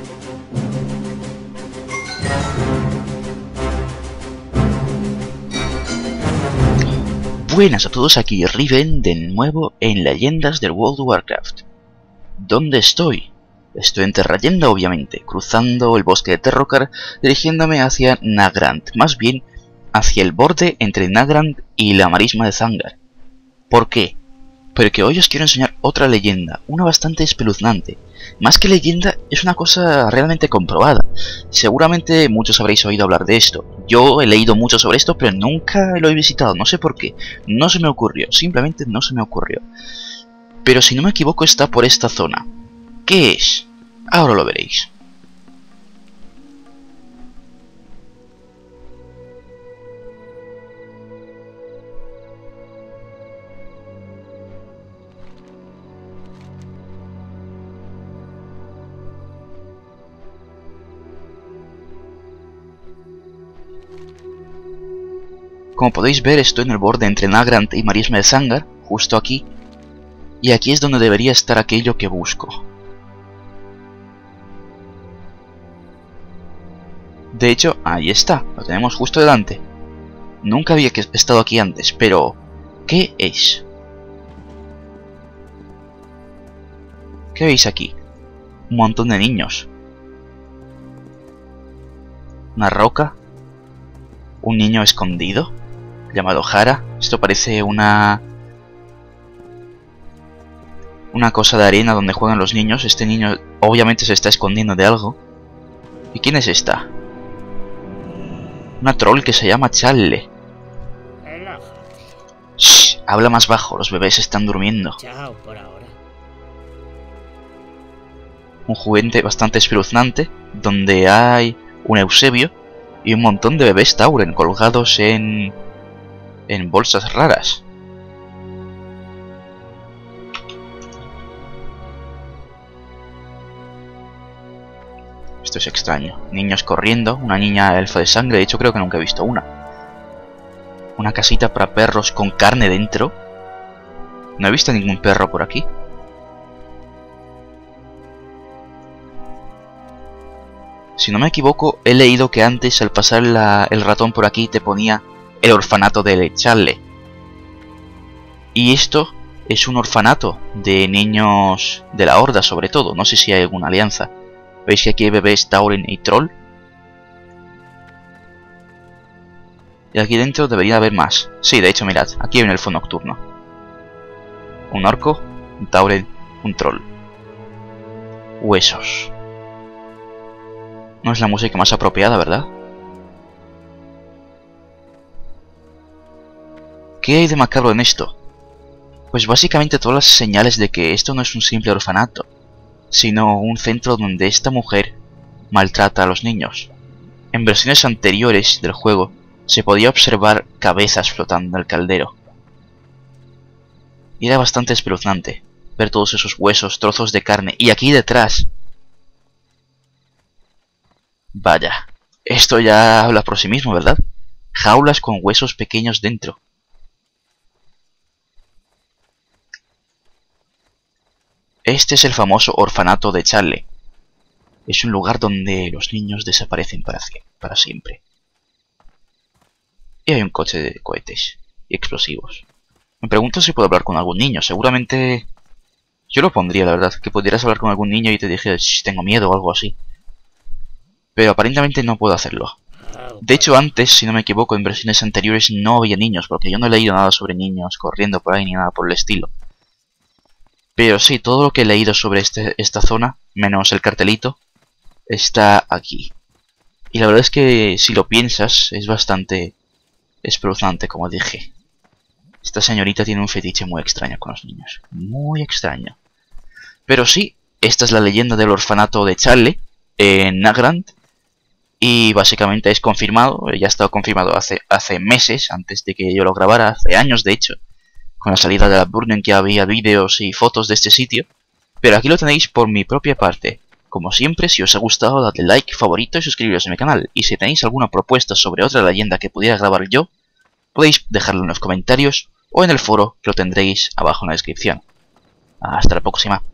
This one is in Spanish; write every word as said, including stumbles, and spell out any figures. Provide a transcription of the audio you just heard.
Buenas a todos, aquí Riven de nuevo en Leyendas del World of Warcraft. ¿Dónde estoy? Estoy en Terrayenda, obviamente, cruzando el bosque de Terrocar, dirigiéndome hacia Nagrand, más bien hacia el borde entre Nagrand y la marisma de Zangar. ¿Por qué? Porque hoy os quiero enseñar otra leyenda, una bastante espeluznante. Más que leyenda, es una cosa realmente comprobada. Seguramente muchos habréis oído hablar de esto. Yo he leído mucho sobre esto, pero nunca lo he visitado, no sé por qué. No se me ocurrió, simplemente no se me ocurrió. Pero si no me equivoco está por esta zona. ¿Qué es? Ahora lo veréis. Como podéis ver, estoy en el borde entre Nagrand y Marisma de Zangar, justo aquí, y aquí es donde debería estar aquello que busco. De hecho, ahí está, lo tenemos justo delante. Nunca había estado aquí antes, pero ¿qué es? ¿Qué veis aquí? Un montón de niños. Una roca. Un niño escondido llamado Jara. Esto parece una una cosa de arena donde juegan los niños. Este niño obviamente se está escondiendo de algo. ¿Y quién es esta? Una troll que se llama Challe. Shh, habla más bajo, los bebés están durmiendo. Chao por ahora. Un juguete bastante espeluznante donde hay un Eusebio y un montón de bebés Tauren colgados en en bolsas raras. Esto es extraño. Niños corriendo, una niña elfo de sangre, de hecho creo que nunca he visto una. Una casita para perros con carne dentro. No he visto ningún perro por aquí. Si no me equivoco, he leído que antes al pasar la, el ratón por aquí te ponía el orfanato de Challe. Y esto es un orfanato de niños de la Horda sobre todo. No sé si hay alguna alianza. ¿Veis que aquí hay bebés Tauren y Troll? Y aquí dentro debería haber más. Sí, de hecho, mirad, aquí hay un elfo nocturno. Un orco, un Tauren, un Troll. Huesos. No es la música más apropiada, ¿verdad? ¿Qué hay de macabro en esto? Pues básicamente todas las señales de que esto no es un simple orfanato, sino un centro donde esta mujer maltrata a los niños. En versiones anteriores del juego se podía observar cabezas flotando en el caldero. Y era bastante espeluznante ver todos esos huesos, trozos de carne, y aquí detrás... Vaya, esto ya habla por sí mismo, ¿verdad? Jaulas con huesos pequeños dentro. Este es el famoso orfanato de Challe. Es un lugar donde los niños desaparecen para, para siempre. Y hay un coche de cohetes y explosivos. Me pregunto si puedo hablar con algún niño. Seguramente... Yo lo pondría, la verdad. Que pudieras hablar con algún niño y te dijera, tengo miedo o algo así. Pero aparentemente no puedo hacerlo. De hecho, antes, si no me equivoco, en versiones anteriores no había niños, porque yo no he leído nada sobre niños corriendo por ahí ni nada por el estilo. Pero sí, todo lo que he leído sobre este, esta zona, menos el cartelito, está aquí. Y la verdad es que, si lo piensas, es bastante espeluznante, como dije. Esta señorita tiene un fetiche muy extraño con los niños. Muy extraño. Pero sí, esta es la leyenda del orfanato de Challe, en Nagrand. Y básicamente es confirmado, ya ha estado confirmado hace, hace meses, antes de que yo lo grabara, hace años de hecho, con la salida de la Burning, que había vídeos y fotos de este sitio. Pero aquí lo tenéis por mi propia parte. Como siempre, si os ha gustado, dadle like, favorito y suscribiros a mi canal. Y si tenéis alguna propuesta sobre otra leyenda que pudiera grabar yo, podéis dejarlo en los comentarios o en el foro, que lo tendréis abajo en la descripción. Hasta la próxima.